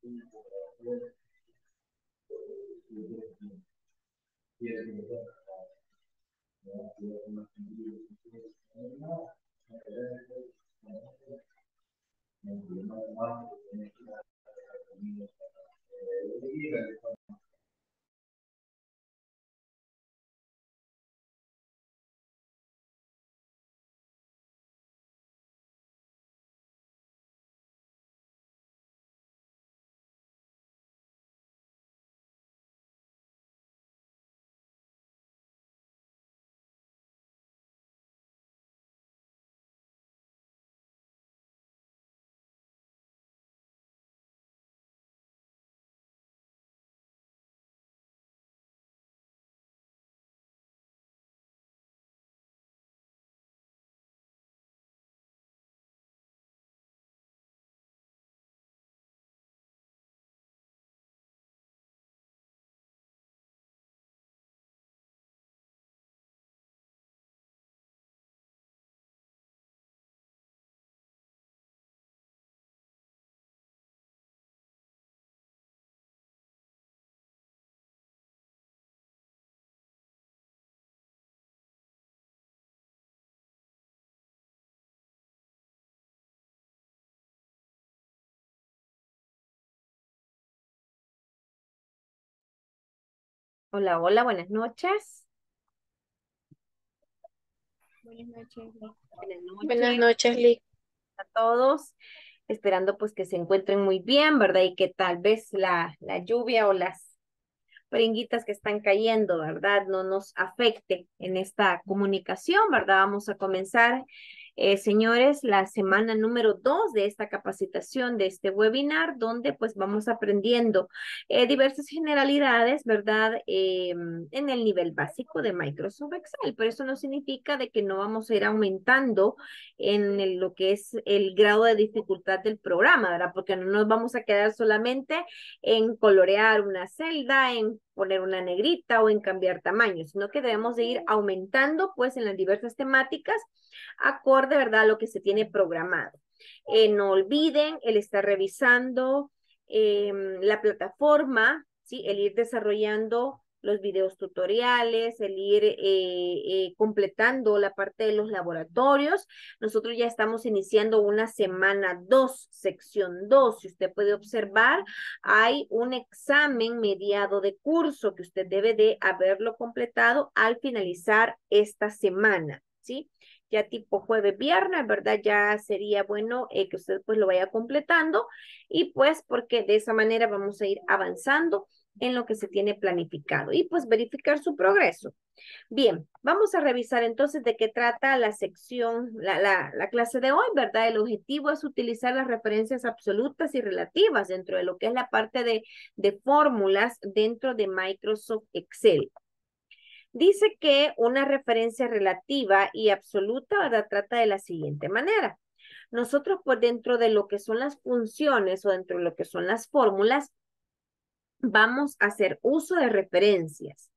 Hola, hola, buenas noches. Buenas noches, Liz. Buenas Buenas noches noches, Liz. a todos. Esperando pues que se encuentren muy bien, ¿verdad? Y que tal vez la lluvia o las pringuitas que están cayendo, ¿verdad? No nos afecte en esta comunicación, ¿verdad? Vamos a comenzar, señores, la semana número 2 de esta capacitación, de este webinar, donde pues vamos aprendiendo diversas generalidades, ¿verdad? En el nivel básico de Microsoft Excel, pero eso no significa de que no vamos a ir aumentando en lo que es el grado de dificultad del programa, ¿verdad? Porque no nos vamos a quedar solamente en colorear una celda, en poner una negrita o en cambiar tamaño, sino que debemos de ir aumentando pues en las diversas temáticas acorde, ¿verdad?, a lo que se tiene programado. No olviden el estar revisando la plataforma, ¿sí? El ir desarrollando los videos tutoriales, el ir completando la parte de los laboratorios. Nosotros ya estamos iniciando una semana 2, sección 2. Si usted puede observar, hay un examen mediado de curso que usted debe de haberlo completado al finalizar esta semana, ¿sí? Ya tipo jueves, viernes, ¿verdad? Ya sería bueno que usted pues lo vaya completando y pues porque de esa manera vamos a ir avanzando en lo que se tiene planificado y pues verificar su progreso. Bien, vamos a revisar entonces de qué trata la sección, la clase de hoy, ¿verdad? El objetivo es utilizar las referencias absolutas y relativas dentro de lo que es la parte de fórmulas dentro de Microsoft Excel. Dice que una referencia relativa y absoluta, ¿verdad? Trata de la siguiente manera. Nosotros, pues dentro de lo que son las funciones o dentro de lo que son las fórmulas, vamos a hacer uso de referencias.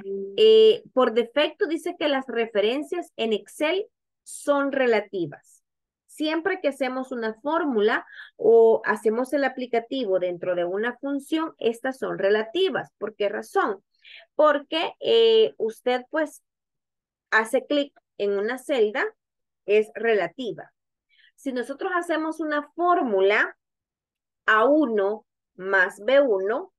Por defecto dice que las referencias en Excel son relativas. Siempre que hacemos una fórmula o hacemos el aplicativo dentro de una función, estas son relativas. ¿Por qué razón? Porque usted pues hace clic en una celda, es relativa. Si nosotros hacemos una fórmula A1 más B1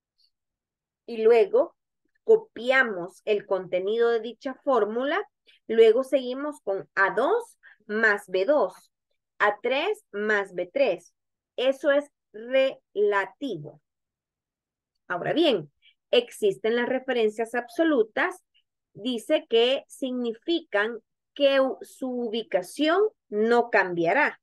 y luego copiamos el contenido de dicha fórmula, luego seguimos con A2 más B2, A3 más B3. Eso es relativo. Ahora bien, existen las referencias absolutas, dice que significan que su ubicación no cambiará.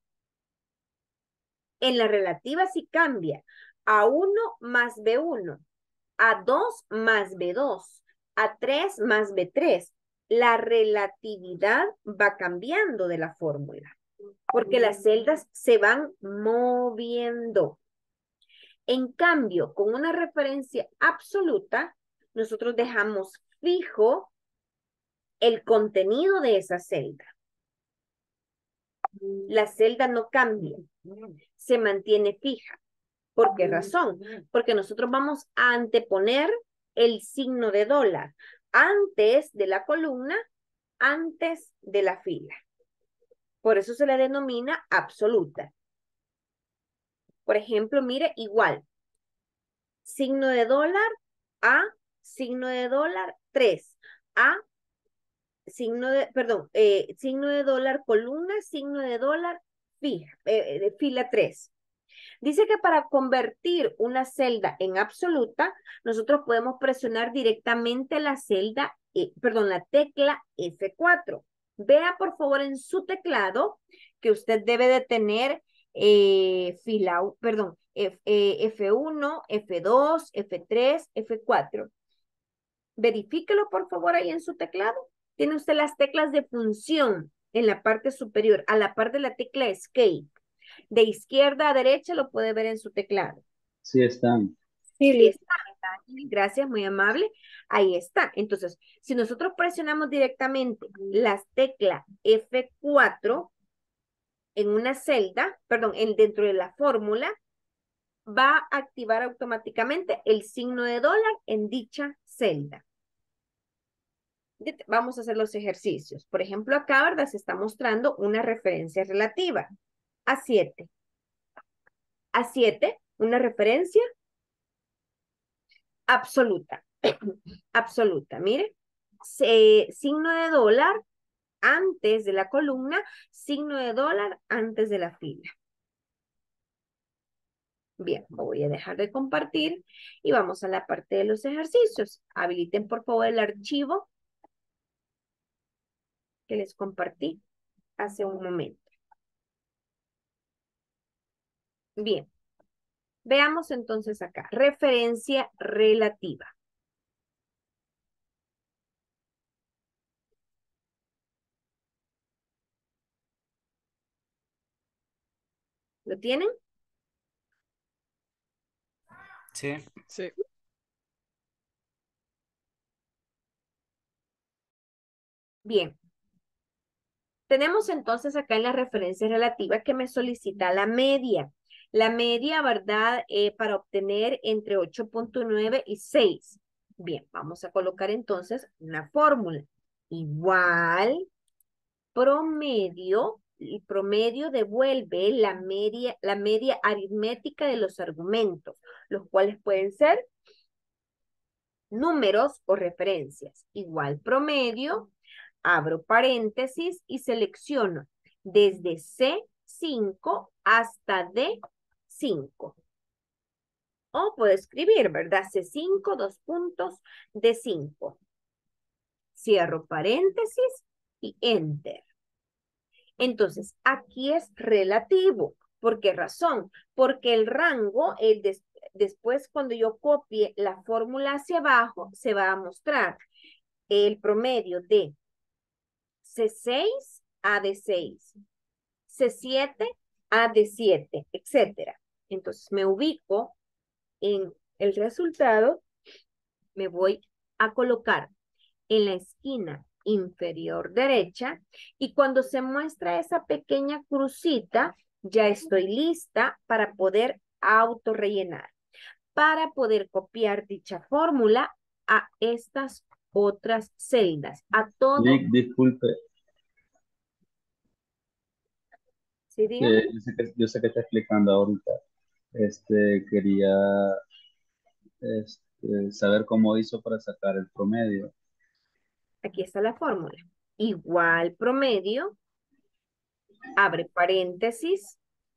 En la relativa sí cambia. A1 más B1, A2 más B2, A3 más B3. La relatividad va cambiando de la fórmula, porque las celdas se van moviendo. En cambio, con una referencia absoluta, nosotros dejamos fijo el contenido de esa celda. La celda no cambia, se mantiene fija. ¿Por qué razón? Porque nosotros vamos a anteponer el signo de dólar antes de la columna, antes de la fila. Por eso se le denomina absoluta. Por ejemplo, mire, igual, signo de dólar a signo de dólar 3, a signo de dólar columna, signo de dólar fila 3. Dice que para convertir una celda en absoluta, nosotros podemos presionar directamente la la tecla F4. Vea por favor en su teclado que usted debe de tener F1, F2, F3, F4. Verifíquelo por favor ahí en su teclado. Tiene usted las teclas de función en la parte superior, a la par de la tecla Escape. De izquierda a derecha lo puede ver en su teclado. Sí están. Sí, Sí listo. está, gracias, muy amable. Ahí está. Entonces, si nosotros presionamos directamente las teclas F4 en una celda, perdón, dentro de la fórmula, va a activar automáticamente el signo de dólar en dicha celda. Vamos a hacer los ejercicios. Por ejemplo, acá, ¿verdad? Se está mostrando una referencia relativa a 7. A 7, una referencia absoluta. Absoluta, mire. Signo de dólar antes de la columna, signo de dólar antes de la fila. Bien, voy a dejar de compartir y vamos a la parte de los ejercicios. Habiliten por favor el archivo que les compartí hace un momento. Bien, veamos entonces acá. Referencia relativa. ¿Lo tienen? Sí. Sí. Bien. Tenemos entonces acá en la referencia relativa que me solicita la media. La media, ¿verdad? Para obtener entre 8.9 y 6. Bien, vamos a colocar entonces una fórmula. Igual promedio, el promedio devuelve la media aritmética de los argumentos, los cuales pueden ser números o referencias. Igual promedio, abro paréntesis y selecciono desde C5 hasta D5. O puedo escribir, ¿verdad? C5, dos puntos, D5. Cierro paréntesis y enter. Entonces, aquí es relativo. ¿Por qué razón? Porque el rango, después cuando yo copie la fórmula hacia abajo, se va a mostrar el promedio de C6 a D6, C7 a D7, etcétera. Entonces me ubico en el resultado, me voy a colocar en la esquina inferior derecha y cuando se muestra esa pequeña crucita, ya estoy lista para poder autorrellenar, para poder copiar dicha fórmula a estas otras celdas, a todo. Nick, disculpe, ¿Sí, dígame? yo sé que está explicando ahorita. Quería saber cómo hizo para sacar el promedio. Aquí está la fórmula. Igual promedio, abre paréntesis,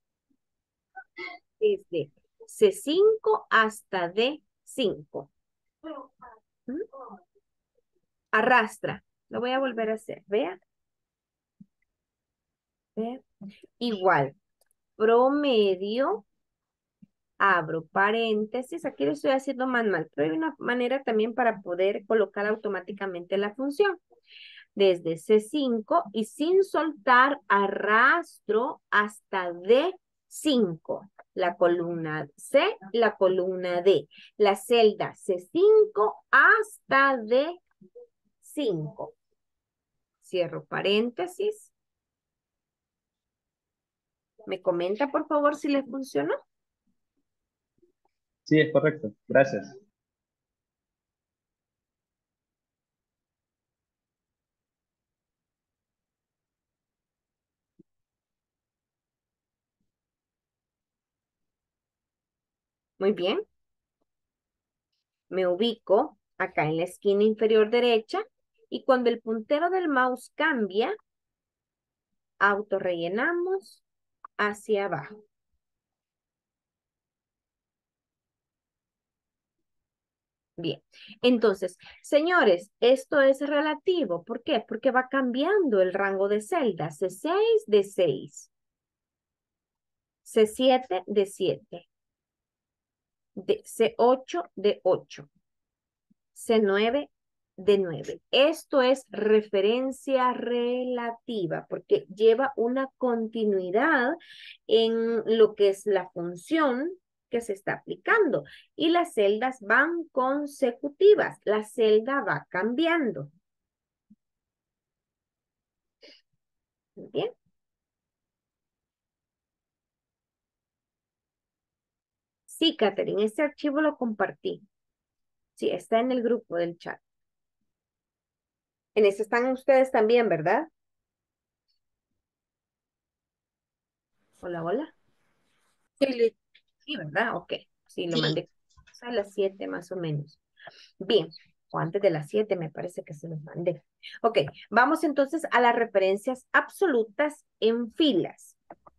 desde C5 hasta D5. ¿Mm? Arrastra. Lo voy a volver a hacer. Vea. Vea. Igual. Promedio. Abro paréntesis. Aquí lo estoy haciendo manual, pero hay una manera también para poder colocar automáticamente la función. Desde C5 y sin soltar arrastro hasta D5. La columna C, la columna D. La celda C5 hasta D5. Cierro paréntesis. ¿Me comenta por favor si le funcionó? Sí, es correcto. Gracias. Muy bien. Me ubico acá en la esquina inferior derecha y cuando el puntero del mouse cambia, autorrellenamos hacia abajo. Bien, entonces, señores, esto es relativo. ¿Por qué? Porque va cambiando el rango de celdas. C6 de 6, C7 de 7, C8 de 8, C9 de 9. Esto es referencia relativa porque lleva una continuidad en lo que es la función que se está aplicando y las celdas van consecutivas, la celda va cambiando. Bien, sí, Catherine, este archivo lo compartí. Sí, está en el grupo del chat. En ese están ustedes también, ¿verdad? Hola, hola. Sí, Sí, ¿verdad? Ok. Sí, lo sí. mandé a las 7 más o menos. Bien, o antes de las 7 me parece que se los mandé. Ok, vamos entonces a las referencias absolutas en filas.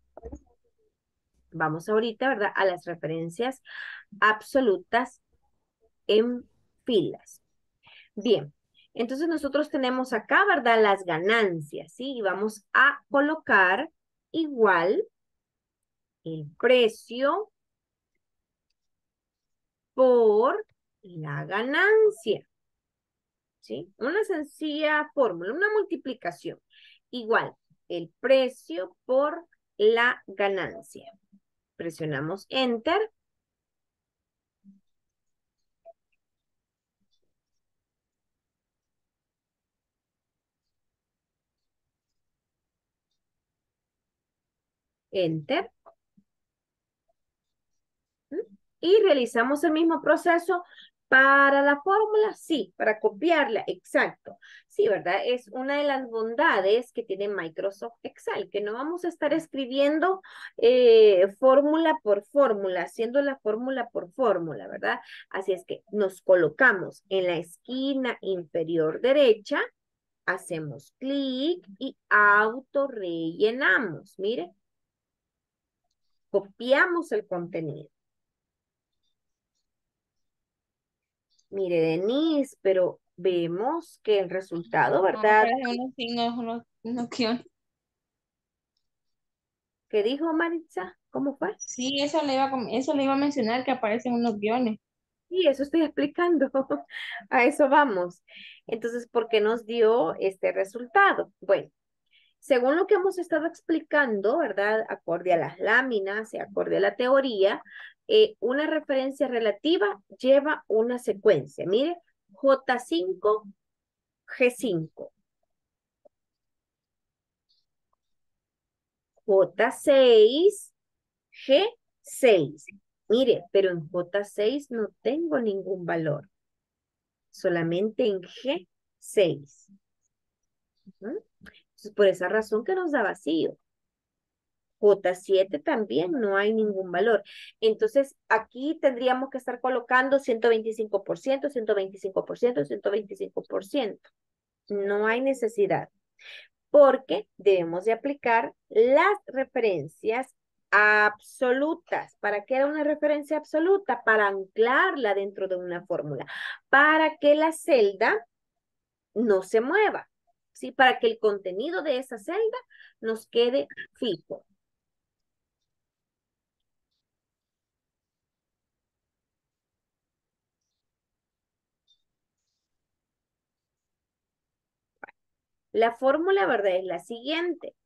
Vamos ahorita, ¿verdad? A las referencias absolutas en filas. Bien, entonces nosotros tenemos acá, ¿verdad? Las ganancias, ¿sí? Y vamos a colocar igual el precio por la ganancia. ¿Sí? Una sencilla fórmula, una multiplicación. Igual, el precio por la ganancia. Presionamos Enter. Enter. ¿Mm? Y realizamos el mismo proceso para la fórmula, sí, para copiarla, exacto. Sí, ¿verdad? Es una de las bondades que tiene Microsoft Excel, que no vamos a estar escribiendo fórmula por fórmula, haciendo la fórmula por fórmula, ¿verdad? Así es que nos colocamos en la esquina inferior derecha, hacemos clic y auto rellenamos. Mire, copiamos el contenido. Mire, Denise, pero vemos que el resultado, Ah, ¿verdad? aparecen unos signos, unos guiones. ¿Qué dijo Maritza? ¿Cómo fue? Sí, eso le iba a mencionar que aparecen unos guiones. Sí, eso estoy explicando. A eso vamos. Entonces, ¿por qué nos dio este resultado? Bueno, según lo que hemos estado explicando, ¿verdad? Acorde a las láminas y acorde a la teoría, una referencia relativa lleva una secuencia. Mire, J5, G5, J6, G6. Mire, pero en J6 no tengo ningún valor, solamente en G6. Ujú. Entonces, por esa razón que nos da vacío. J7 también no hay ningún valor. Entonces, aquí tendríamos que estar colocando 125%, 125%, 125%. No hay necesidad, porque debemos de aplicar las referencias absolutas. ¿Para qué era una referencia absoluta? Para anclarla dentro de una fórmula, para que la celda no se mueva, ¿sí? Para que el contenido de esa celda nos quede fijo. La fórmula, ¿verdad? Es la siguiente.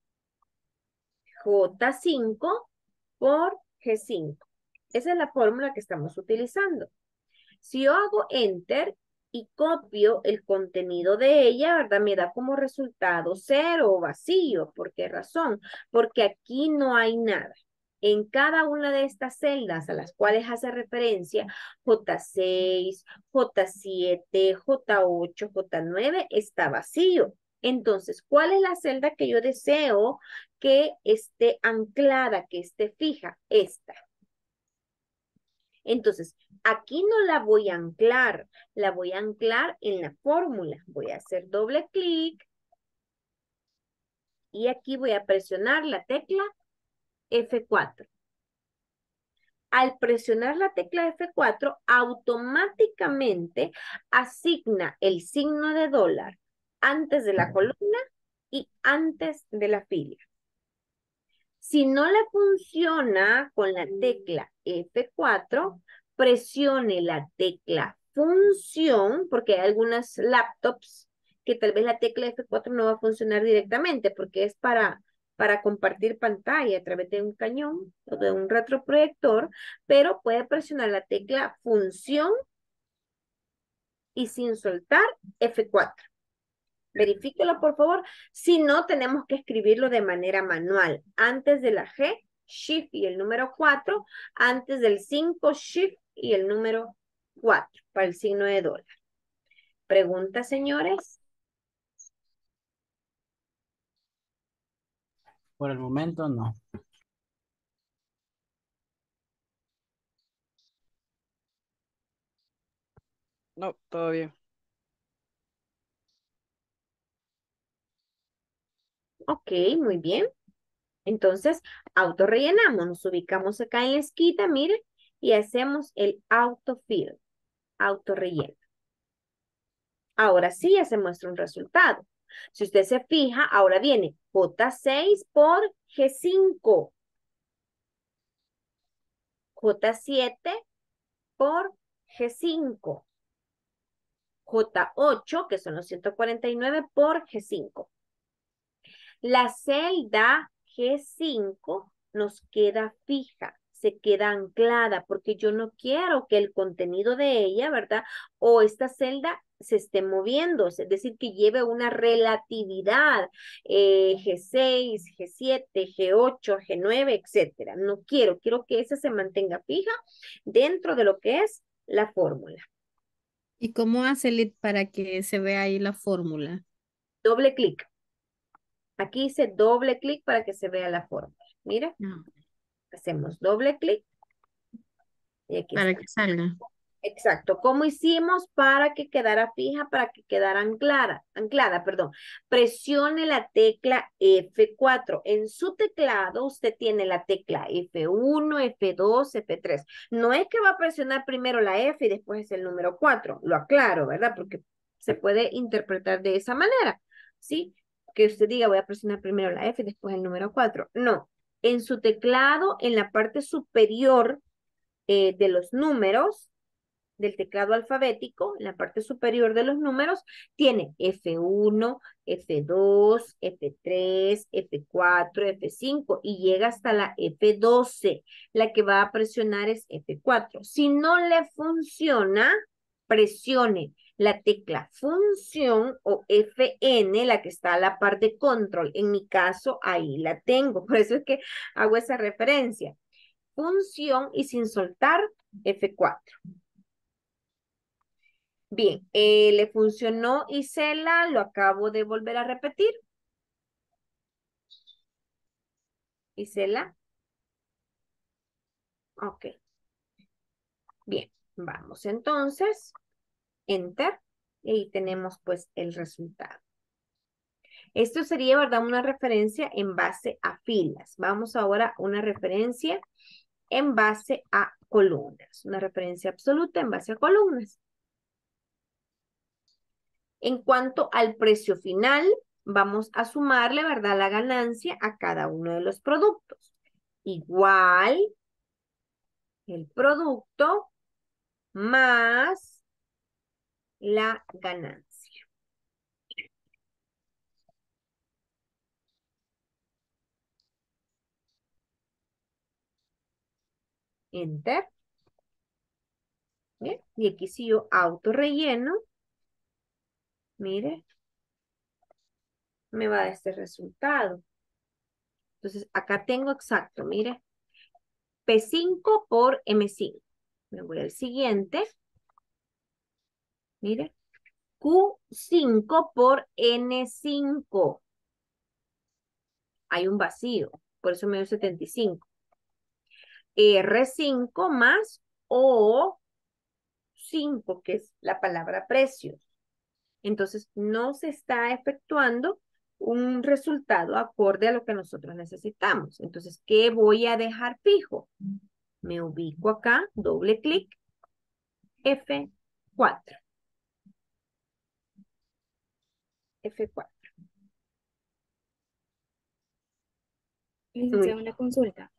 J5 por G5. Esa es la fórmula que estamos utilizando. Si yo hago Enter y copio el contenido de ella, ¿verdad? Me da como resultado cero o vacío. ¿Por qué razón? Porque aquí no hay nada. En cada una de estas celdas a las cuales hace referencia, J6, J7, J8, J9, está vacío. Entonces, ¿cuál es la celda que yo deseo que esté anclada, que esté fija? Esta. Entonces, aquí no la voy a anclar, la voy a anclar en la fórmula. Voy a hacer doble clic y aquí voy a presionar la tecla F4. Al presionar la tecla F4, automáticamente asigna el signo de dólar antes de la columna y antes de la fila. Si no le funciona con la tecla F4, presione la tecla función, porque hay algunas laptops que tal vez la tecla F4 no va a funcionar directamente, porque es para compartir pantalla a través de un cañón o de un retroproyector, pero puede presionar la tecla función y sin soltar F4. Verifíquelo, por favor. Si no, tenemos que escribirlo de manera manual. Antes de la G, Shift y el número 4. Antes del 5, Shift y el número 4 para el signo de dólar. ¿Preguntas, señores? Por el momento no. No, todo bien. Ok, muy bien. Entonces, autorrellenamos. Nos ubicamos acá en la esquina, miren, y hacemos el autofill, autorrelleno. Ahora sí ya se muestra un resultado. Si usted se fija, ahora viene J6 por G5. J7 por G5. J8, que son los 149 por G5. La celda G5 nos queda fija, se queda anclada, porque yo no quiero que el contenido de ella, ¿verdad? O esta celda se esté moviendo, es decir, que lleve una relatividad, G6, G7, G8, G9, etcétera. No quiero que esa se mantenga fija dentro de lo que es la fórmula. ¿Y cómo hace Lid para que se vea ahí la fórmula? Doble clic. Aquí hice doble clic para que se vea la fórmula. Mira, Ah, hacemos doble clic y aquí para está. que salga. Exacto. ¿Cómo hicimos para que quedara fija, para que quedara anclada, perdón? Presione la tecla F4. En su teclado usted tiene la tecla F1, F2, F3. No es que va a presionar primero la F y después el número 4. Lo aclaro, ¿verdad? Porque se puede interpretar de esa manera, ¿sí? Que usted diga, voy a presionar primero la F y después el número 4. No. En su teclado, en la parte superior de los números, del teclado alfabético, en la parte superior de los números, tiene F1, F2, F3, F4, F5 y llega hasta la F12. La que va a presionar es F4. Si no le funciona, presione la tecla función o FN, la que está a la par de control. En mi caso, ahí la tengo. Por eso es que hago esa referencia. Función y sin soltar F4. Bien, le funcionó Isela, lo acabo de volver a repetir. Isela. Ok. Bien, vamos entonces. Enter. Y ahí tenemos pues el resultado. Esto sería, ¿verdad? Una referencia en base a filas. Vamos ahora a una referencia en base a columnas. Una referencia absoluta en base a columnas. En cuanto al precio final, vamos a sumarle, ¿verdad? La ganancia a cada uno de los productos. Igual el producto más la ganancia. Enter. Bien. Y aquí si yo auto relleno, mire, me va a dar este resultado. Entonces, acá tengo exacto, mire, P5 por M5. Me voy al siguiente. Mire. Q5 por N5. Hay un vacío, por eso me dio 75. R5 más O5, que es la palabra precios. Entonces, no se está efectuando un resultado acorde a lo que nosotros necesitamos. Entonces, ¿qué voy a dejar fijo? Me ubico acá, doble clic, F4. F4. Licenciada, una consulta.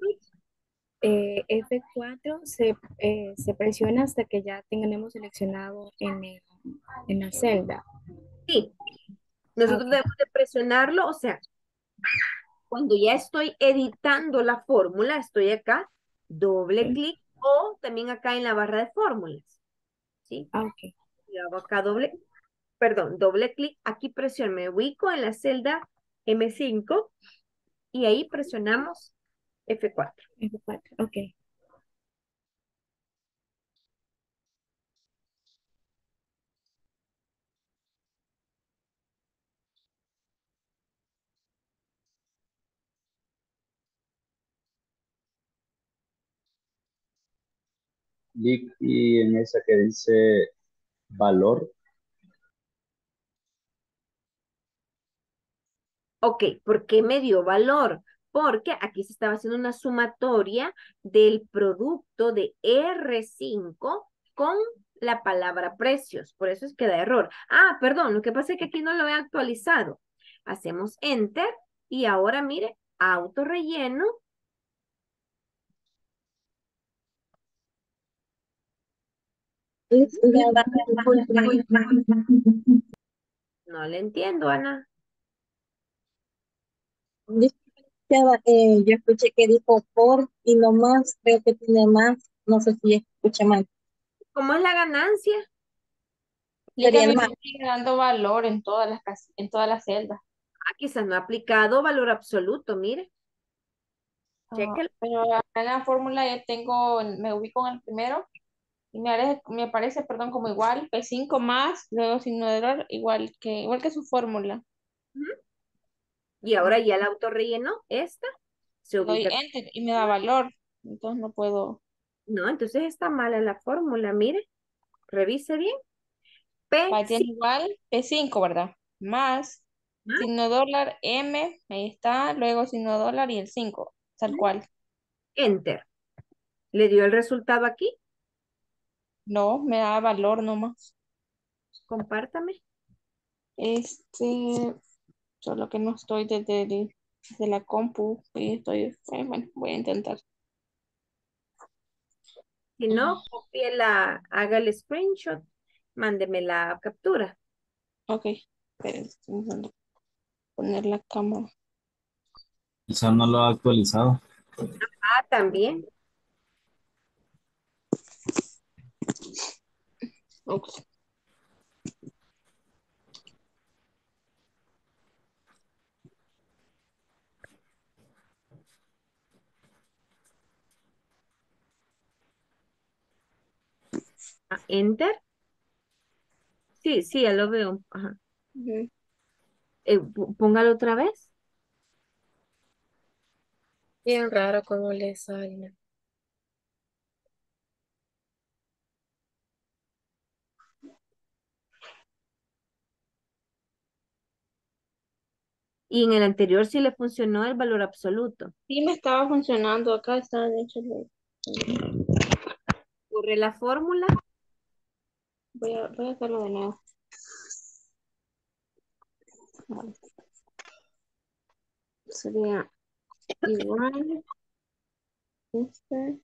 F4 se presiona hasta que ya tengamos seleccionado en la celda. Sí, Ah, nosotros ok. debemos de presionarlo, o sea, cuando ya estoy editando la fórmula, estoy acá, doble clic o también acá en la barra de fórmulas, ¿sí? Ah, ok. Y hago acá doble clic, aquí presiono, me ubico en la celda M5 y ahí presionamos F4. F4, ok. Clic y en esa que dice valor, Ok, ¿por qué me dio valor? Porque aquí se estaba haciendo una sumatoria del producto de R5 con la palabra precios. Por eso es que da error. Ah, perdón, lo que pasa es que aquí no lo he actualizado. Hacemos Enter y ahora mire, auto relleno. No le entiendo, Ana. Yo escuché que dijo por y no más, creo que tiene más, no sé si escuché mal. ¿Cómo es la ganancia? Sería el Dígame, más. me sigue dando valor en todas en todas las celdas. Ah, quizás no ha aplicado valor absoluto, mire. Cheque. Pero acá en la fórmula ya tengo, me ubico en el primero y me aparece, perdón, como igual, P5 más, luego signo de error, igual que su fórmula. Y ahora ya el auto relleno esta se Le doy ubica. Enter y me da valor. Entonces no puedo. No, entonces está mala la fórmula, mire. Revise bien. P, Va, tiene sí, igual P5, ¿verdad? Más ¿ah? signo dólar, M, ahí está, luego signo dólar y el 5 tal cual. Enter. ¿Le dio el resultado aquí? No, me da valor nomás. Compártame. Solo que no estoy desde la compu y bueno, voy a intentar. Si no, haga el screenshot, mándeme la captura. Ok, esperen, estoy intentando poner la cámara. quizás no lo ha actualizado. Ah, también. Ups. Ah, enter. Sí, sí, ya lo veo. Ajá. Ujú. Póngalo otra vez. Bien raro cómo le sale. Y en el anterior sí le funcionó el valor absoluto. Sí me estaba funcionando, acá está, de hecho, Corre la fórmula. voy a hacerlo de nuevo. Vale. Sería igual, este,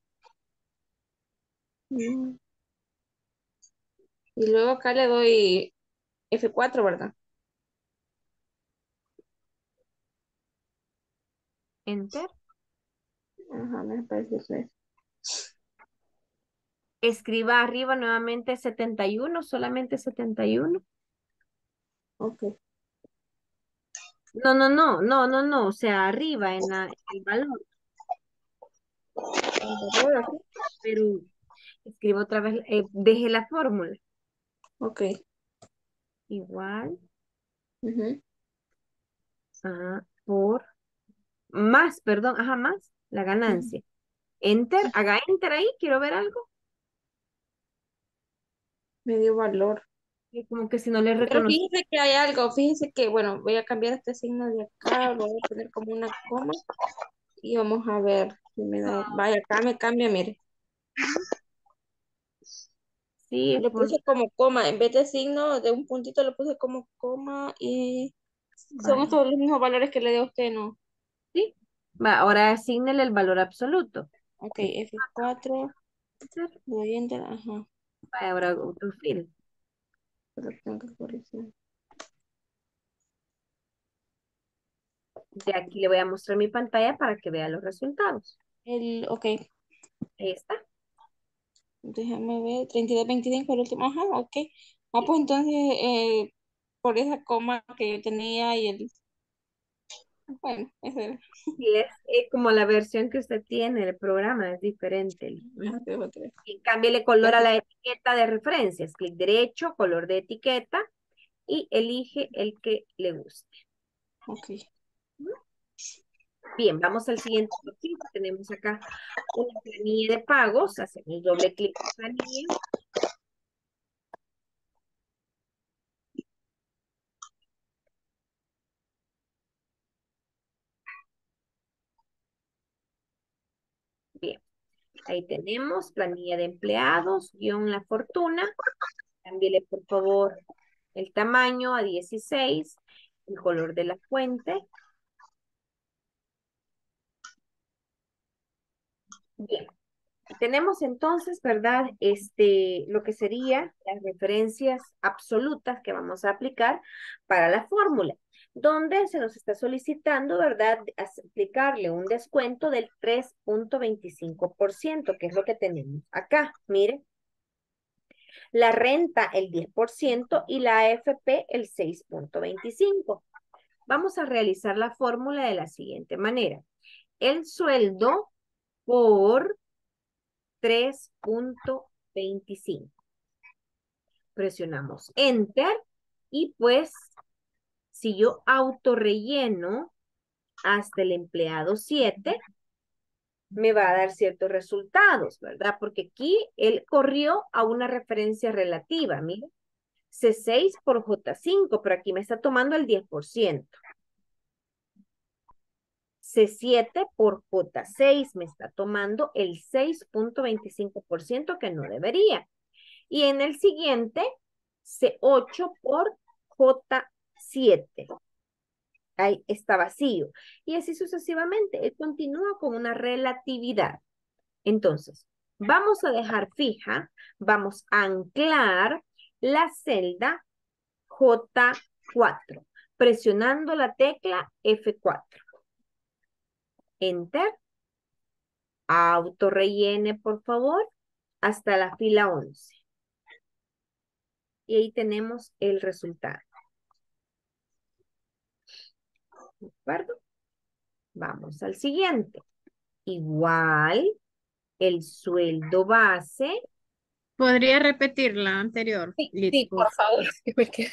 mm, y luego acá le doy F4, ¿verdad? Enter. Ajá, me parece que Escriba arriba nuevamente 71, solamente 71. ok. No, no, no, no, no, no. O sea, arriba en el valor. valor, así. pero escribo otra vez, deje la fórmula. Ok. Igual, Ujú. por más, perdón, más la ganancia. Enter, haga enter ahí, quiero ver algo. Medio valor. Y como que si no le Pero reconocí. fíjese que hay algo, fíjese que, bueno, voy a cambiar este signo de acá, lo voy a poner como una coma y vamos a ver si me da, vaya, acá me cambia, mire. Sí, Lo puse como coma, en vez de signo de un puntito lo puse como coma y son vaya, estos los mismos valores que le dio a usted, ¿no? sí. Va, ahora asignele el valor absoluto. Ok, F4, Enter. voy a enter, ajá, Vaya, ahora autofill. pero tengo que corregir. De aquí le voy a mostrar mi pantalla para que vea los resultados. Ok, Ahí está. déjame ver, 32, 25 el último, ajá, ok. Pues entonces, por esa coma que yo tenía y el, bueno, ese era. Y es como la versión que usted tiene del programa, es diferente. Ajá, ese otro. Y cámbiale color a la etiqueta de referencias. Clic derecho, color de etiqueta y elige el que le guste. Ok. Bien, vamos al siguiente ejercicio. Tenemos acá una planilla de pagos. Hacemos doble clic en planilla. Bien, ahí tenemos planilla de empleados, guión la fortuna. Cámbiale por favor el tamaño a 16, el color de la fuente. Bien, tenemos entonces, ¿verdad? Lo que sería las referencias absolutas que vamos a aplicar para la fórmula, donde se nos está solicitando, ¿verdad? Aplicarle un descuento del 3.25%, que es lo que tenemos acá. Mire, la renta el 10% y la AFP el 6.25%. Vamos a realizar la fórmula de la siguiente manera. El sueldo por 3.25. Presionamos Enter y pues si yo autorrelleno hasta el empleado 7, me va a dar ciertos resultados, ¿verdad? Porque aquí él corrió a una referencia relativa, mire, C6 por J5, pero aquí me está tomando el 10%. C7 por J6 me está tomando el 6.25% que no debería. Y en el siguiente, C8 por J7. Ahí está vacío. Y así sucesivamente. Él continúa con una relatividad. Entonces, vamos a dejar fija, vamos a anclar la celda J4, presionando la tecla F4. Enter. Autorrellene, por favor, hasta la fila 11. Y ahí tenemos el resultado. ¿De acuerdo? Vamos al siguiente. Igual, el sueldo base. ¿Podría repetir la anterior, Sí, Liz, sí, por favor. que me quedé.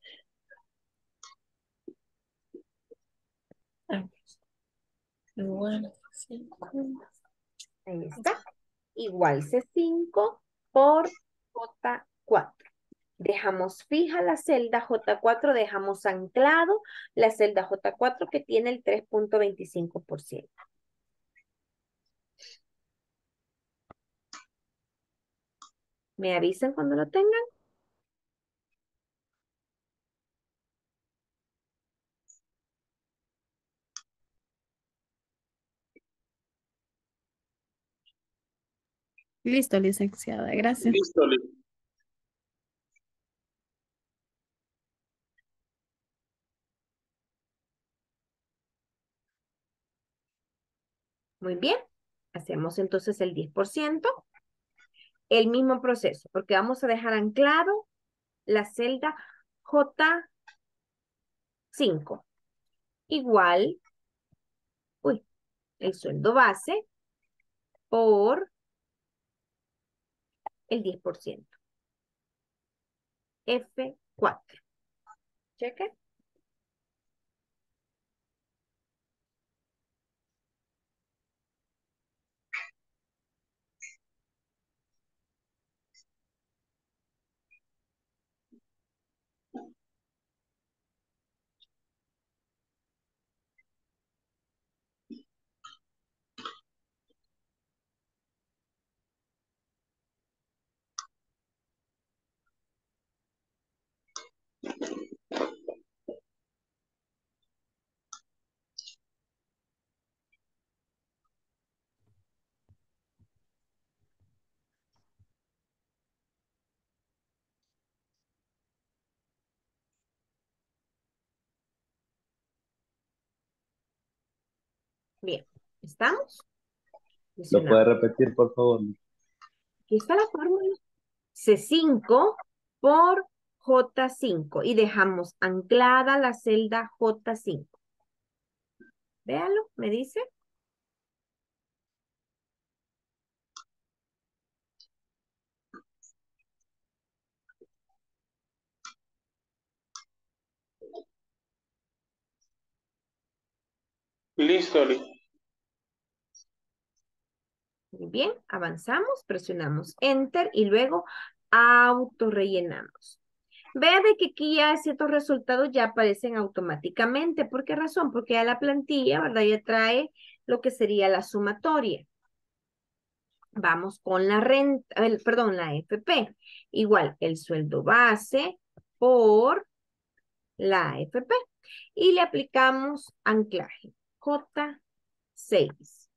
Ah, bueno, sí. Ahí está. Igual C5 por J4. Dejamos fija la celda J4, dejamos anclado la celda J4 que tiene el 3.25%. ¿Me avisan cuando lo tengan? listo, licenciada, gracias. Listo, listo. Muy bien. Hacemos entonces el 10%. El mismo proceso, porque vamos a dejar anclado la celda J5. Igual, el sueldo base por el 10%. F4. Cheque. Bien, ¿estamos? ¿Lo puede Presionamos. repetir, por favor? Aquí está la fórmula. C5 por J5 y dejamos anclada la celda J5. Véalo, me dice. Listo, Liz. Muy bien, avanzamos, presionamos Enter y luego autorrellenamos. Vea de que aquí ya ciertos resultados ya aparecen automáticamente. ¿Por qué razón? Porque ya la plantilla, ¿verdad? Ya trae lo que sería la sumatoria. Vamos con la renta, perdón, la FP. Igual, el sueldo base por la AFP. Y le aplicamos anclaje. J6.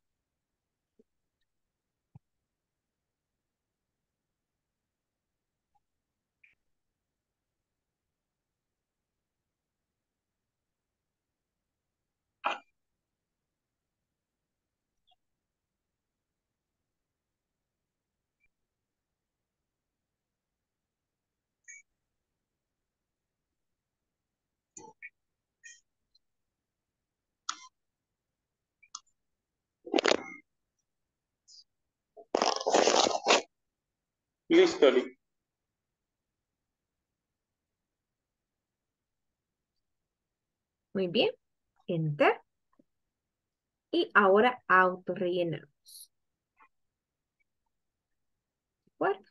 Listo, Liz. Muy bien. Enter. Y ahora autorrellenamos. ¿De acuerdo?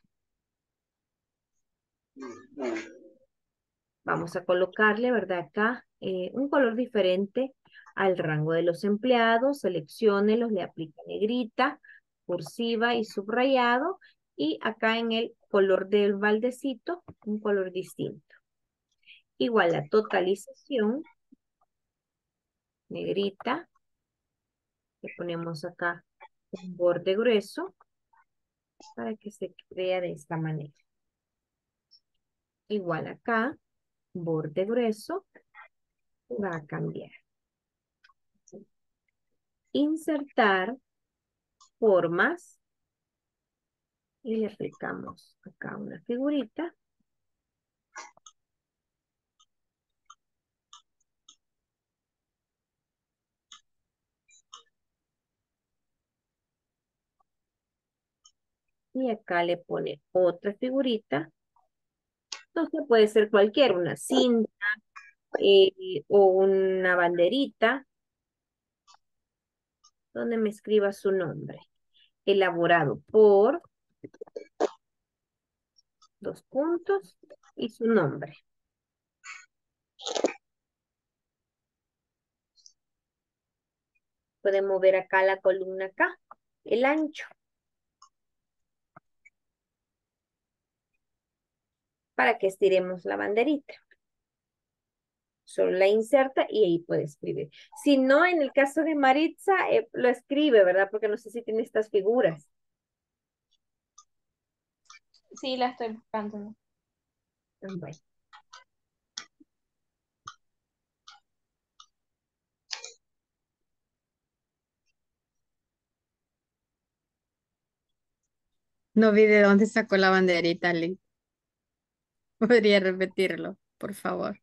Vamos a colocarle, ¿verdad? Acá un color diferente al rango de los empleados. Selecciónelos, le aplica negrita, cursiva y subrayado. Y acá en el color del baldecito, un color distinto. Igual la totalización, negrita. Le ponemos acá un borde grueso para que se vea de esta manera. Igual acá, borde grueso, va a cambiar. Insertar formas y le aplicamos acá una figurita. Y acá le pone otra figurita. Entonces puede ser cualquier, una cinta o una banderita donde me escriba su nombre. Elaborado por dos puntos y su nombre. Pueden mover acá la columna acá, el ancho. Para que estiremos la banderita. Solo la inserta y ahí puede escribir. Si no, en el caso de Maritza, lo escribe, ¿verdad? Porque no sé si tiene estas figuras. Sí, la estoy buscando. Bueno. No vi de dónde sacó la banderita, Lee. ¿Podría repetirlo, por favor?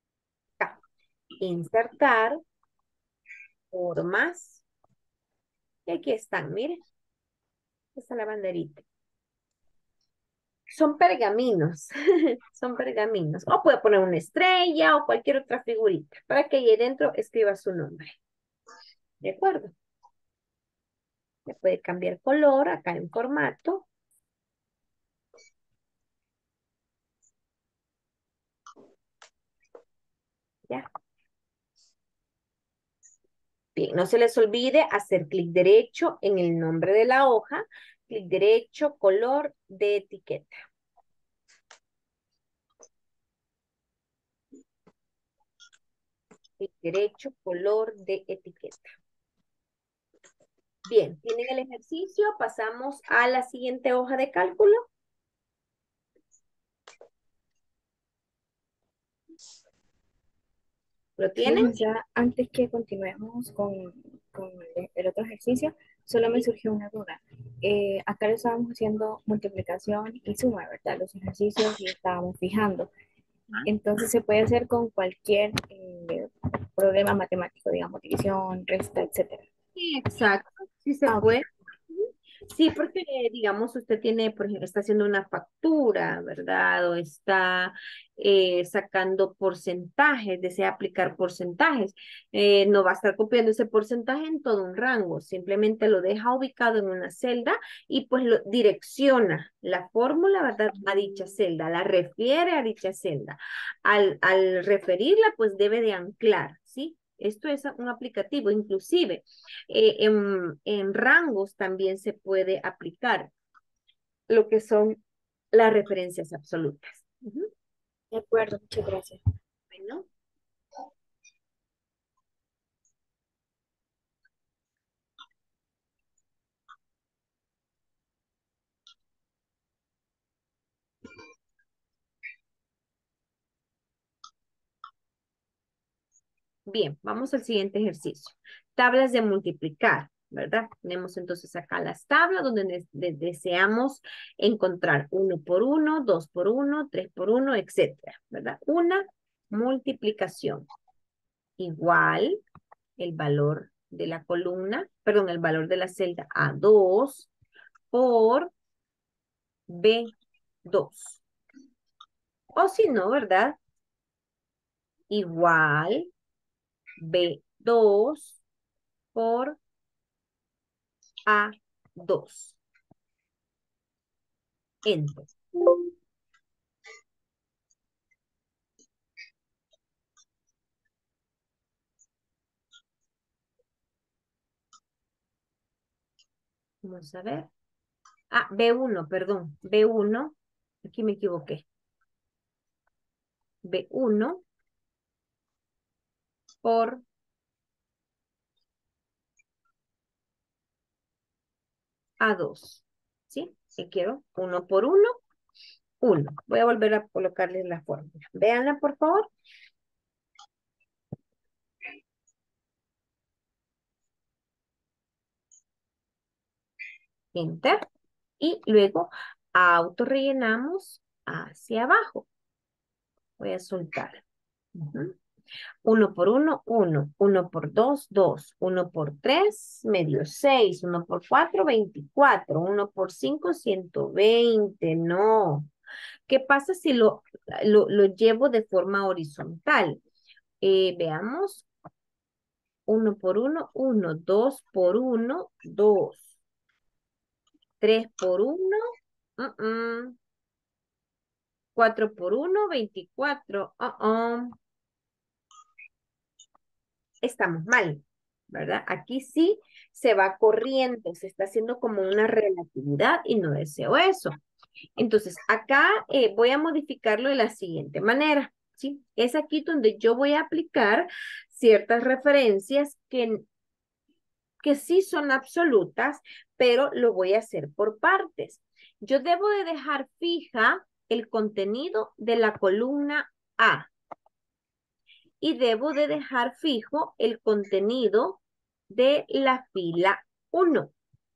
Acá. Insertar formas Y aquí están, miren. Esta es la banderita. Son pergaminos, son pergaminos. O puede poner una estrella o cualquier otra figurita para que ahí dentro escriba su nombre. ¿De acuerdo? Le puede cambiar color acá en formato. Ya. Bien, no se les olvide hacer clic derecho en el nombre de la hoja. Clic derecho, color de etiqueta. Clic derecho, color de etiqueta. Bien, ¿tienen el ejercicio? Pasamos a la siguiente hoja de cálculo. ¿Lo tienen? Ya antes que continuemos con el otro ejercicio, solo me surgió una duda. Acá lo estábamos haciendo multiplicación y suma, ¿verdad? Los ejercicios y estábamos fijando. Entonces se puede hacer con cualquier problema matemático, digamos, división, resta, etcétera. Sí, exacto, sí se Ok. puede. Sí, porque digamos usted tiene, por ejemplo, está haciendo una factura, ¿verdad? O está sacando porcentajes, desea aplicar porcentajes. No va a estar copiando ese porcentaje en todo un rango, simplemente lo deja ubicado en una celda y pues lo direcciona la fórmula, ¿verdad? A dicha celda, la refiere a dicha celda. Al referirla, pues debe de anclar, ¿sí? Esto es un aplicativo, inclusive en rangos también se puede aplicar lo que son las referencias absolutas. Ujú. De acuerdo, muchas gracias. Bueno, bien, vamos al siguiente ejercicio. Tablas de multiplicar, ¿verdad? Tenemos entonces acá las tablas donde deseamos encontrar 1 por 1, 2 por 1, 3 por 1, etcétera, ¿verdad? Una multiplicación igual el valor de la columna, perdón, el valor de la celda A2 por B2. O si no, ¿verdad? Igual B2 por A2. Enter. Vamos a ver. Ah, B1, perdón. B1. Aquí me equivoqué. B1 por A2. ¿Sí? Si quiero 1 por 1, 1. Voy a volver a colocarles la fórmula. Véanla, por favor. Enter. Y luego autorrellenamos hacia abajo. Voy a soltar. 1 por 1, 1. 1 por 2, 2. 1 por 3, medio 6. 1 por 4, 24. 1 por 5, 120. No. ¿Qué pasa si lo llevo de forma horizontal? Veamos. 1 por 1, 1. 2 por 1, 2. 3 por 1, 4 por 1, 24. Estamos mal, ¿verdad? Aquí sí se va corriendo, se está haciendo como una relatividad y no deseo eso. Entonces, acá voy a modificarlo de la siguiente manera, ¿sí? Es aquí donde yo voy a aplicar ciertas referencias que sí son absolutas, pero lo voy a hacer por partes. Yo debo de dejar fija el contenido de la columna A y debo de dejar fijo el contenido de la fila 1.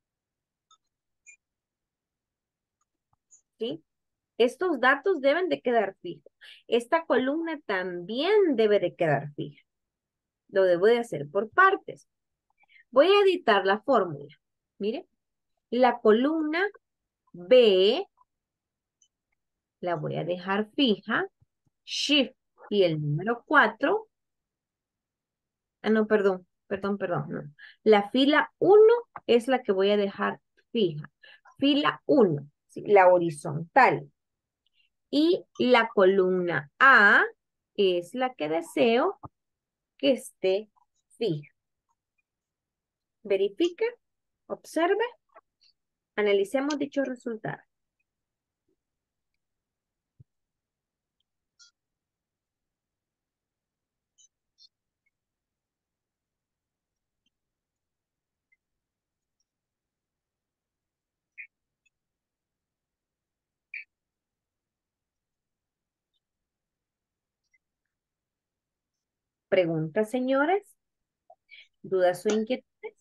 ¿Sí? Estos datos deben de quedar fijos. Esta columna también debe de quedar fija. Lo debo de hacer por partes. Voy a editar la fórmula. Mire, la columna B la voy a dejar fija. Shift y el número 4. Ah, no, perdón, no. La fila 1 es la que voy a dejar fija. Fila 1, ¿sí? La horizontal. Y la columna A es la que deseo que esté fija. Verifique, observe, analicemos dicho resultado. Preguntas, señores. ¿Dudas o inquietudes?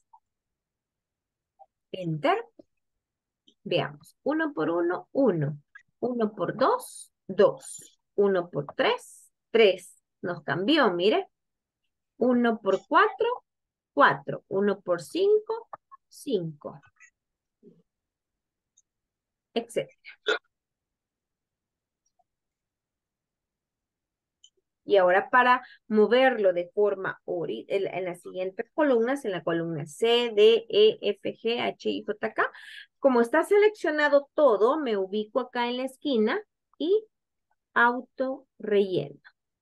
Enter. Veamos. 1 por 1, 1. 1 por 2, 2. 1 por 3, 3. Nos cambió, mire. 1 por 4, 4. 1 por 5, 5. Etcétera. Y ahora para moverlo de forma en las siguientes columnas, en la columna C, D, E, F, G, H, I, J, K, como está seleccionado todo, me ubico acá en la esquina y auto relleno.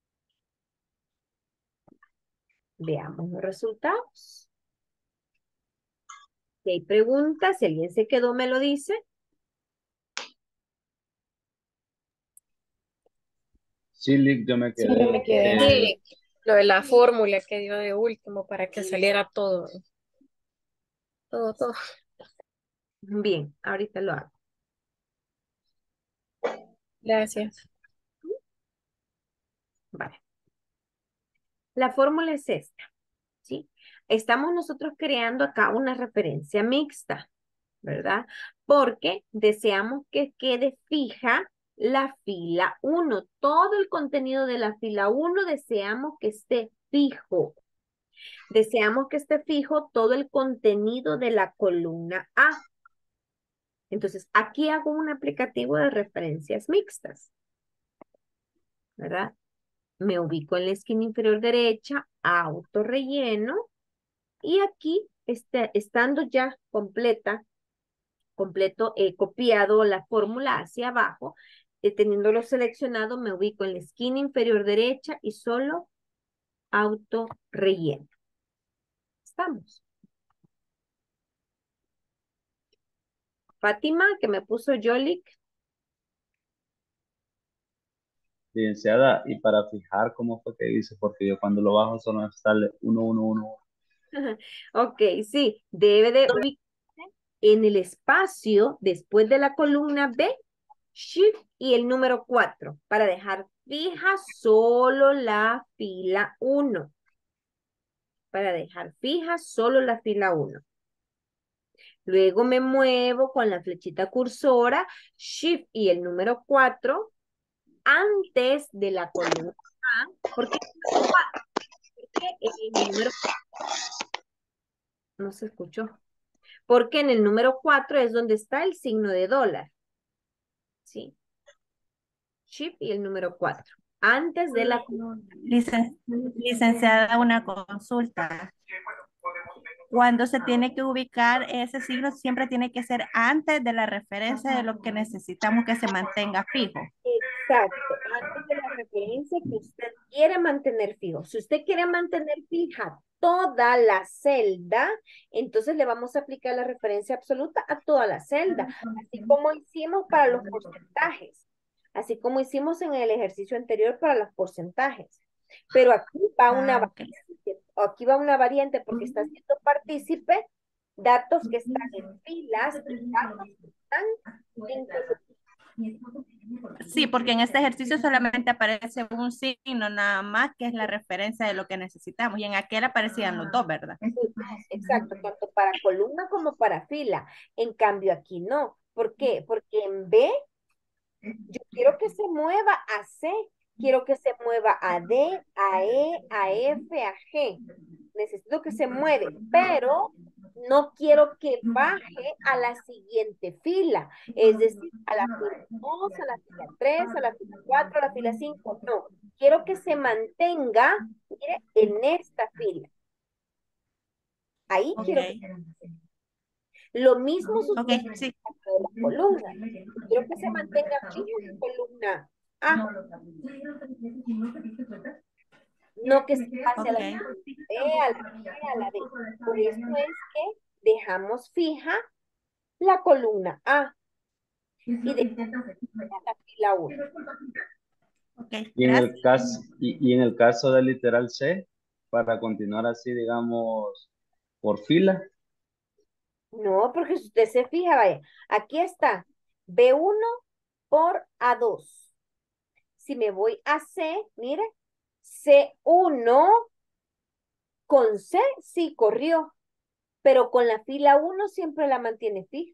Veamos los resultados. Si hay preguntas, si alguien se quedó, me lo dice. Sí, Lick, yo me Sí, yo me quedé. quedé. Sí, lo de la fórmula que dio de último para que saliera todo, todo. Bien, ahorita lo hago. Gracias. Vale. La fórmula es esta, ¿sí? Estamos nosotros creando acá una referencia mixta, ¿verdad? Porque deseamos que quede fija la fila 1. Todo el contenido de la fila 1 deseamos que esté fijo. Deseamos que esté fijo todo el contenido de la columna A. Entonces, aquí hago un aplicativo de referencias mixtas, ¿verdad? Me ubico en la esquina inferior derecha, auto relleno, y aquí, estando ya copiado la fórmula hacia abajo, teniéndolo seleccionado, me ubico en la esquina inferior derecha y solo auto relleno. Estamos. Fátima, que me puso Yolik. Licenciada, y para fijar cómo fue que hice, porque yo cuando lo bajo solo me sale 1, 1, 1. Ok, sí, debe de ubicarse en el espacio después de la columna B, Shift y el número 4 para dejar fija solo la fila 1. Para dejar fija solo la fila 1. Luego me muevo con la flechita cursora, Shift y el número 4 antes de la columna A. ¿Por qué el número 4? Porque en el número... No se escuchó. Porque en el número 4 es donde está el signo de dólar. ¿Sí? Shift y el número 4. Antes de la... Licenciada, una consulta. Cuando se tiene que ubicar ese signo, siempre tiene que ser antes de la referencia de lo que necesitamos que se mantenga fijo. Exacto, antes de la referencia que usted quiere mantener fijo. Si usted quiere mantener fija toda la celda, entonces le vamos a aplicar la referencia absoluta a toda la celda, así como hicimos para los porcentajes, así como hicimos en el ejercicio anterior para los porcentajes. Pero aquí va una variante porque está siendo partícipe datos que están en filas y datos que están en columnas. Sí, porque en este ejercicio solamente aparece un signo nada más, que es la referencia de lo que necesitamos. Y en aquel aparecían los dos, ¿verdad? Exacto, tanto para columna como para fila. En cambio, aquí no. ¿Por qué? Porque en B, yo quiero que se mueva a C, quiero que se mueva a D, a E, a F, a G. necesito que se mueve, pero no quiero que baje a la siguiente fila, es decir, a la fila 2, a la fila 3, a la fila 4, a la fila 5, no, quiero que se mantenga, mire, en esta fila. Ahí Ok, quiero que... Lo mismo ok, sucede en sí. el caso de la columna. Quiero que se mantenga fija en la columna A, no que se pase a Ok, la B, a la C, a la D. Por eso es que dejamos fija la columna A y dejamos fija la fila 1. ok, Y en gracias. el caso, y en el caso del literal C, para continuar así, digamos, por fila, No, porque si usted se fija, vaya, aquí está B1 por A2. Si me voy a C, mire, C1 con C sí corrió, pero con la fila 1 siempre la mantiene fija.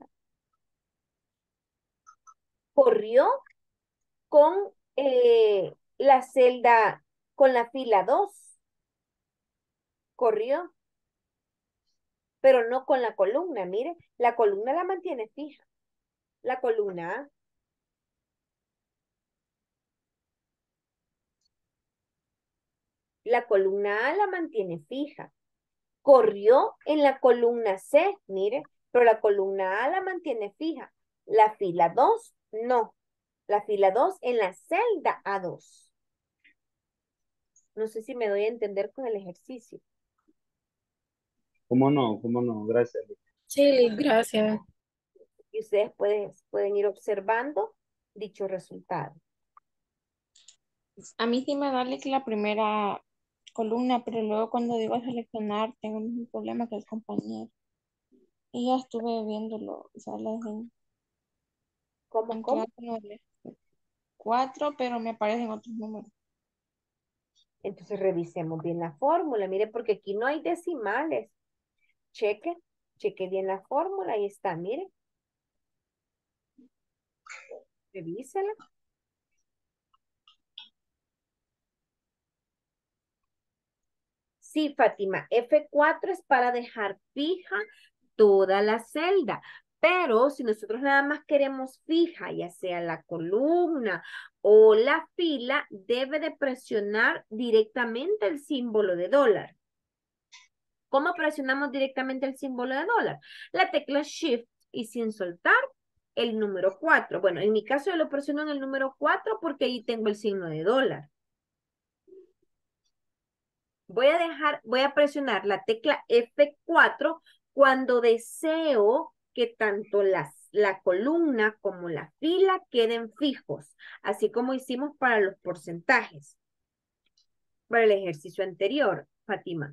Corrió con la celda, con la fila 2. Corrió, pero no con la columna. Mire, la columna la mantiene fija. La columna A. La columna A la mantiene fija. Corrió en la columna C, mire, pero la columna A la mantiene fija. La fila 2, no. La fila 2 en la celda A2. No sé si me doy a entender con el ejercicio. ¿cómo no? ¿Cómo no? Gracias. Sí, gracias. Y ustedes pueden ir observando dicho resultado. A mí sí me da like la primera columna, pero luego cuando digo seleccionar tengo un problema que es compañero. Y ya estuve viéndolo, o sea, la dejé en ¿Cómo? clase 4, pero me aparecen otros números. Entonces revisemos bien la fórmula. Mire, porque aquí no hay decimales. Cheque bien la fórmula. Ahí está, mire. Revísela. Sí, Fátima, F4 es para dejar fija toda la celda. Pero si nosotros nada más queremos fija, ya sea la columna o la fila, debe de presionar directamente el símbolo de dólar. ¿Cómo presionamos directamente el símbolo de dólar? La tecla Shift y sin soltar el número 4. Bueno, en mi caso yo lo presiono en el número 4 porque ahí tengo el signo de dólar. Voy a presionar la tecla F4 cuando deseo que tanto la columna como la fila queden fijos, así como hicimos para los porcentajes. Para el ejercicio anterior, Fátima.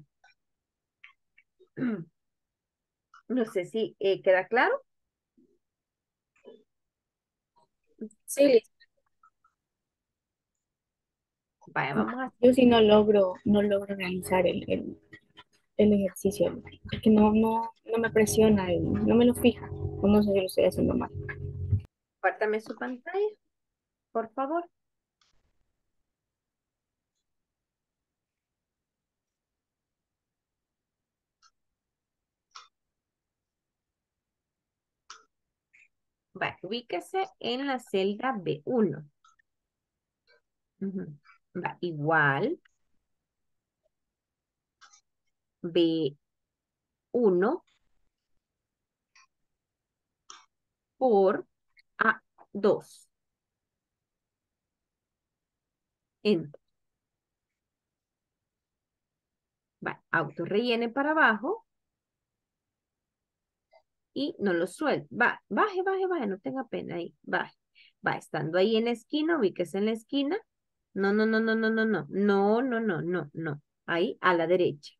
No sé si queda claro. Sí, Vaya, vamos a... Yo sí no logro realizar el ejercicio, porque no me presiona, no me lo fija, o no sé si lo estoy haciendo mal. Compártame su pantalla, por favor. Va, ubíquese en la celda B1. Ujú. Va, igual B1 por A2. Enter. Va, auto rellene para abajo y no lo suelte. Va, baje, no tenga pena ahí, baje. Va, estando ahí en la esquina, ubíquese en la esquina. No, no, no, no, no, no, no, no, no, no, no, no. Ahí a la derecha.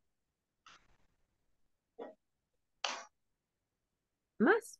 Más.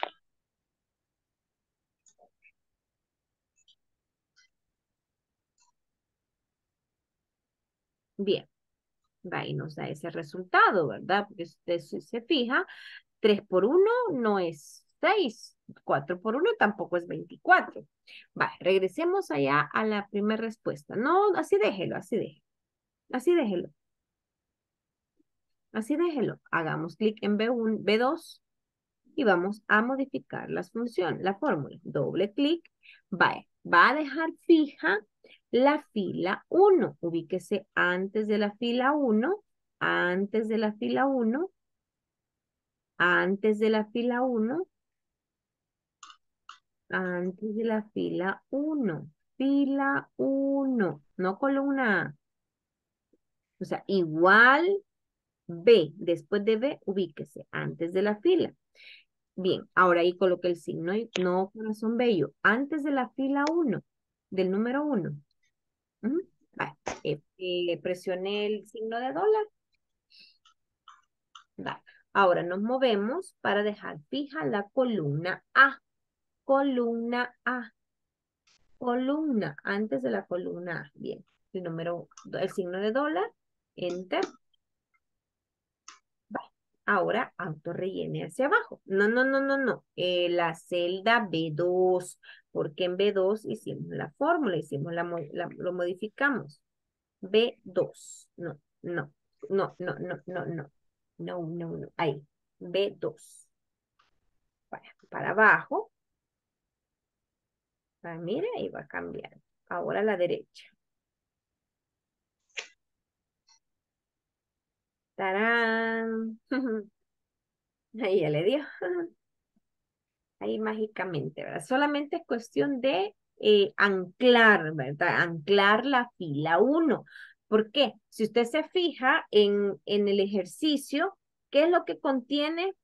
Bien. Va y nos da ese resultado, ¿verdad? Porque usted se fija, 3 por 1 no es 6, 4 por 1 tampoco es 24. Va, regresemos allá a la primera respuesta. No, así déjelo, así déjelo. Así déjelo. Así déjelo. Hagamos clic en B1, B2 y vamos a modificar las funciones, la fórmula. Doble clic. Va a dejar fija la fila 1. Ubíquese antes de la fila 1, antes de la fila 1, antes de la fila 1, antes de la fila 1. Fila 1, no columna A. O sea, igual B. Después de B, ubíquese antes de la fila. Bien, ahora ahí coloque el signo, no corazón bello, antes de la fila 1, del número 1. Vale. Presione el signo de dólar. Vale. Ahora nos movemos para dejar fija la columna A. Columna A. Columna, antes de la columna A. Bien, el signo de dólar, enter. Vale. Ahora autorrellene hacia abajo. No, no, no, no, no. La celda B2. Porque en B2 hicimos la fórmula, lo modificamos. B2. No, no, no, no, no, no, no. No, no, no. Ahí. B2. Para abajo. Mira, ahí va a cambiar. Ahora a la derecha. ¡Tarán! Ahí ya le dio. Ahí mágicamente, ¿verdad? Solamente es cuestión de anclar, ¿verdad? Anclar la fila 1. ¿Por qué? Si usted se fija en el ejercicio, ¿qué es lo que contiene?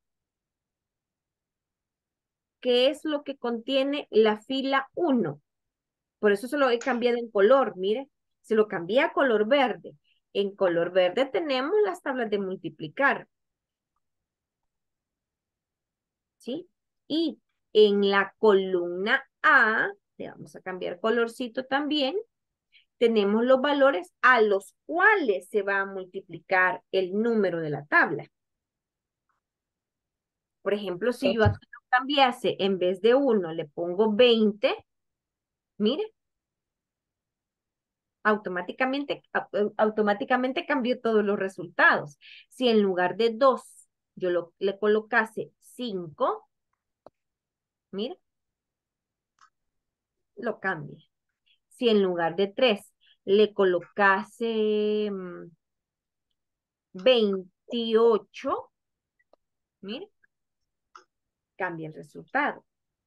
¿Qué es lo que contiene la fila 1? Por eso se lo he cambiado en color, mire. Se lo cambié a color verde. En color verde tenemos las tablas de multiplicar. ¿Sí? Y en la columna A, le vamos a cambiar colorcito también, tenemos los valores a los cuales se va a multiplicar el número de la tabla. Por ejemplo, si yo aquí lo cambiase, en vez de 1 le pongo 20, mire, automáticamente cambió todos los resultados. Si en lugar de 2 yo le colocase 5, mire, lo cambia. Si en lugar de 3 le colocase 28, mire, cambia el resultado.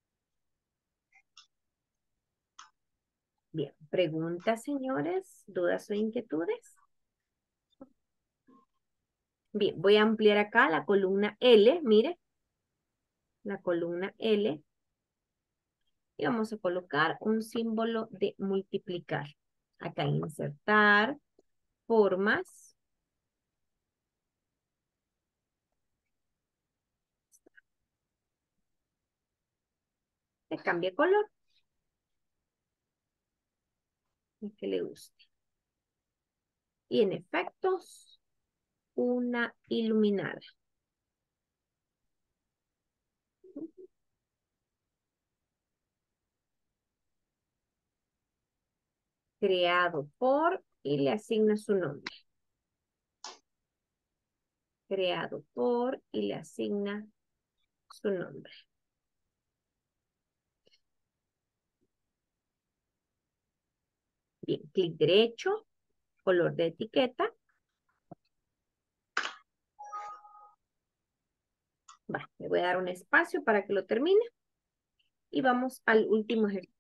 Bien, preguntas, señores, dudas o inquietudes. Bien, voy a ampliar acá la columna L, mire, la columna L. Y vamos a colocar un símbolo de multiplicar. Acá insertar, formas. Le cambie color. El que le guste. Y en efectos, una iluminada. Creado por y le asigna su nombre. Creado por y le asigna su nombre. Bien, clic derecho, color de etiqueta. Le voy a dar un espacio para que lo termine. Y vamos al último ejercicio.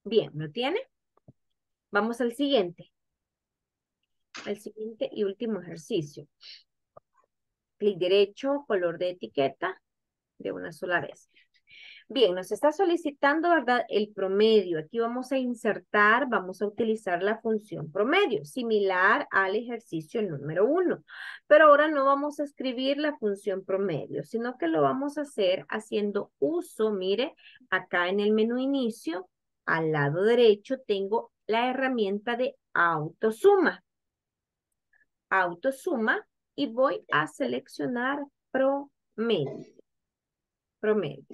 Bien, ¿lo tiene? Vamos al siguiente. Al siguiente y último ejercicio. Clic derecho, color de etiqueta, de una sola vez. Bien, nos está solicitando, ¿verdad? El promedio. Aquí vamos a insertar, vamos a utilizar la función promedio, similar al ejercicio número 1. Pero ahora no vamos a escribir la función promedio, sino que lo vamos a hacer haciendo uso, mire, acá en el menú inicio, al lado derecho tengo la herramienta de autosuma. Autosuma y voy a seleccionar promedio. Promedio.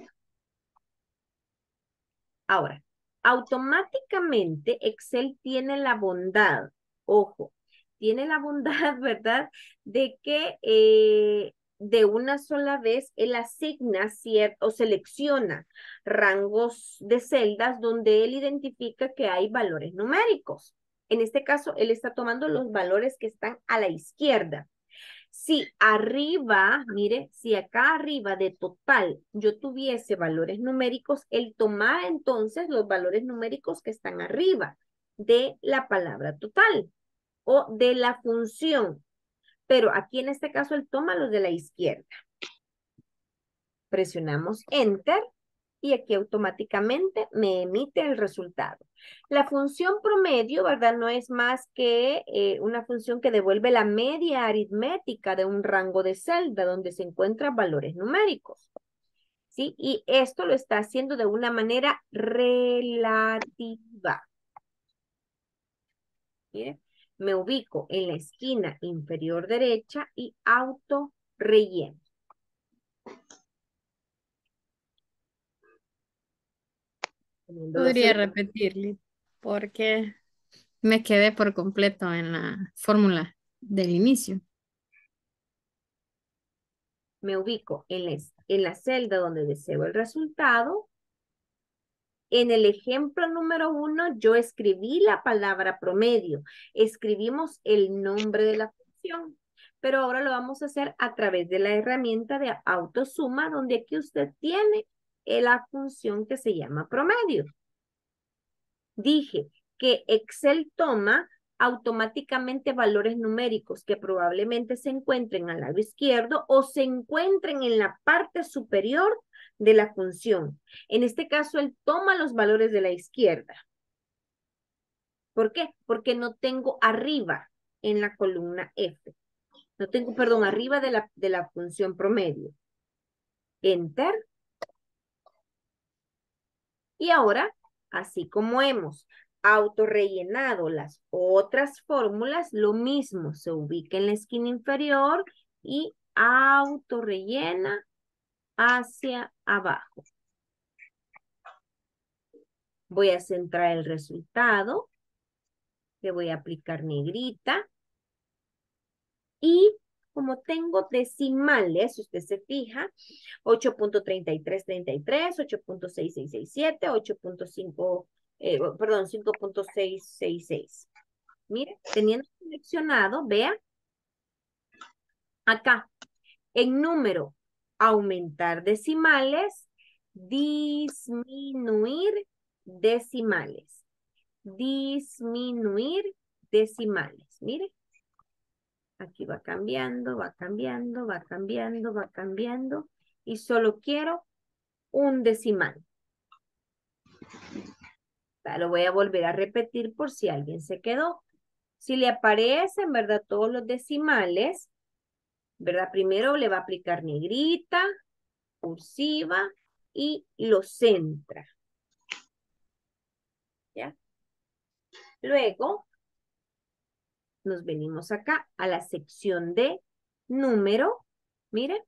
Ahora, automáticamente Excel tiene la bondad, ojo, tiene la bondad, ¿verdad? De que de una sola vez él asigna o selecciona rangos de celdas donde él identifica que hay valores numéricos. En este caso, él está tomando los valores que están a la izquierda. Si arriba, mire, si acá arriba de total yo tuviese valores numéricos, él tomara entonces los valores numéricos que están arriba de la palabra total o de la función. Pero aquí en este caso él toma los de la izquierda. Presionamos Enter y aquí automáticamente me emite el resultado. La función promedio, ¿verdad? No es más que una función que devuelve la media aritmética de un rango de celda donde se encuentran valores numéricos. ¿Sí? Y esto lo está haciendo de una manera relativa. ¿Mire? Me ubico en la esquina inferior derecha y auto relleno. Podría repetirle porque me quedé por completo en la fórmula del inicio. Me ubico en la celda donde deseo el resultado. En el ejemplo número 1, yo escribí la palabra promedio. Escribimos el nombre de la función. Pero ahora lo vamos a hacer a través de la herramienta de autosuma, donde aquí usted tiene la función que se llama promedio. Dije que Excel toma automáticamente valores numéricos que probablemente se encuentren al lado izquierdo o se encuentren en la parte superior de la función. En este caso, él toma los valores de la izquierda. ¿Por qué? Porque no tengo arriba en la columna F. No tengo, perdón, arriba de la función promedio. Enter. Y ahora, así como hemos autorrellenado las otras fórmulas, lo mismo, se ubica en la esquina inferior y autorrellena hacia abajo. Voy a centrar el resultado, le voy a aplicar negrita y como tengo decimales, si usted se fija, 8.3333, 8.6667, 8.5, perdón, 5.666. Mire, teniendo seleccionado, vea, acá, en número, aumentar decimales, disminuir decimales, disminuir decimales. Mire, aquí va cambiando, va cambiando, va cambiando, va cambiando, y solo quiero un decimal. Lo voy a volver a repetir por si alguien se quedó. Si le aparecen, ¿verdad? Todos los decimales, ¿verdad? Primero le va a aplicar negrita, cursiva y lo centra. ¿Ya? Luego nos venimos acá a la sección de número. Mire.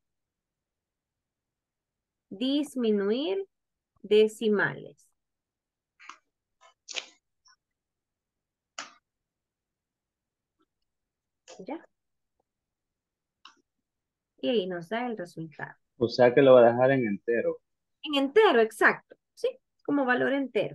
Disminuir decimales. ¿Ya? Y ahí nos da el resultado. O sea que lo va a dejar en entero. En entero, exacto. ¿Sí? Como valor entero.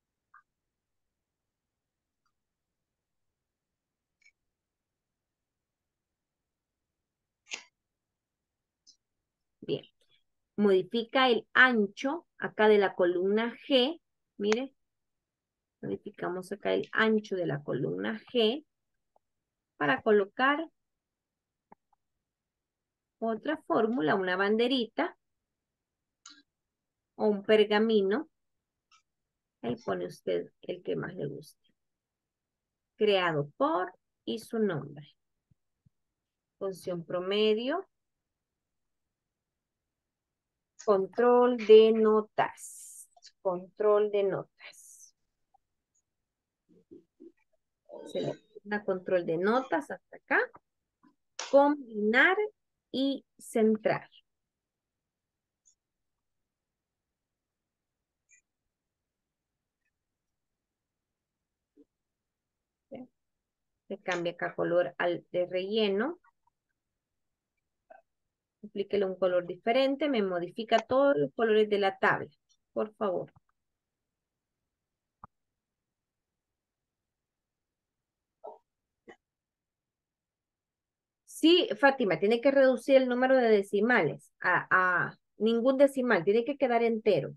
Bien. Modifica el ancho acá de la columna G. Mire. Modificamos acá el ancho de la columna G para colocar otra fórmula, una banderita o un pergamino. Ahí pone usted el que más le guste. Creado por y su nombre. Función promedio. Control de notas. Control de notas. Selecciona control de notas hasta acá. Combinar y centrar. Se cambia acá color al de relleno. Aplíquele un color diferente. Me modifica todos los colores de la tabla. Por favor. Sí, Fátima, tiene que reducir el número de decimales a ningún decimal. Tiene que quedar entero.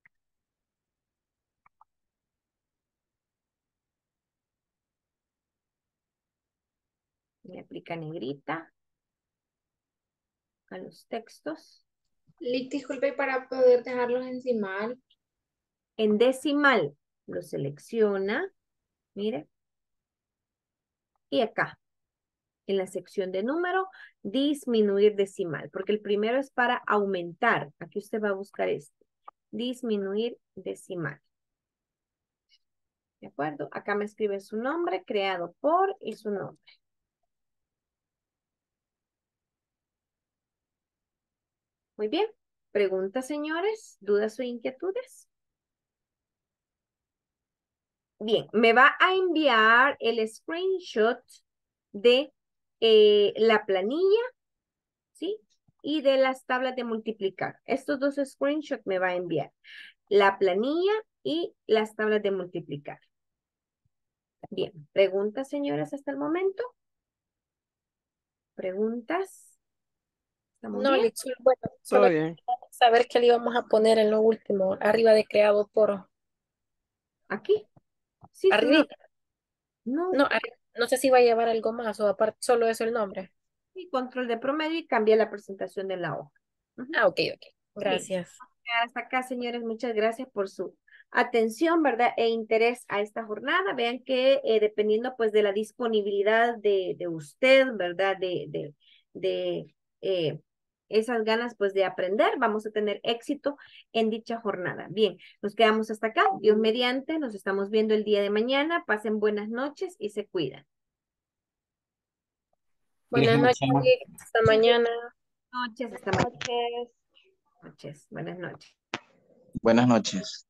Me aplica negrita a los textos. Lick, disculpe, para poder dejarlos en decimal. En decimal lo selecciona. Mire. Y acá, en la sección de número, disminuir decimal. Porque el primero es para aumentar. Aquí usted va a buscar este. Disminuir decimal. ¿De acuerdo? Acá me escribe su nombre, creado por y su nombre. Muy bien. Preguntas, señores, dudas o inquietudes. Bien, me va a enviar el screenshot de la planilla, ¿sí? Y de las tablas de multiplicar. Estos dos screenshots me va a enviar. La planilla y las tablas de multiplicar. Bien, ¿preguntas, señoras, hasta el momento? ¿Preguntas? ¿Estamos No, bien? Lick, bueno, Todo solo bien. saber qué le íbamos a poner en lo último, arriba de creado por, ¿Aquí? Sí, su nombre. arribita. No, No, no sé si va a llevar algo más o aparte solo es el nombre. y control de promedio y cambia la presentación de la hoja. Ujú. Ah, ok, ok. Bien. Gracias. Hasta acá, señores, muchas gracias por su atención, ¿verdad? E interés a esta jornada. Vean que dependiendo pues de la disponibilidad de usted, ¿verdad? De esas ganas pues de aprender, vamos a tener éxito en dicha jornada. Bien, nos quedamos hasta acá. Dios mediante, nos estamos viendo el día de mañana. Pasen buenas noches y se cuidan. Buenas noches, Lick. Hasta mañana. Noches, hasta mañana. Noches. Noches, buenas noches. Buenas noches.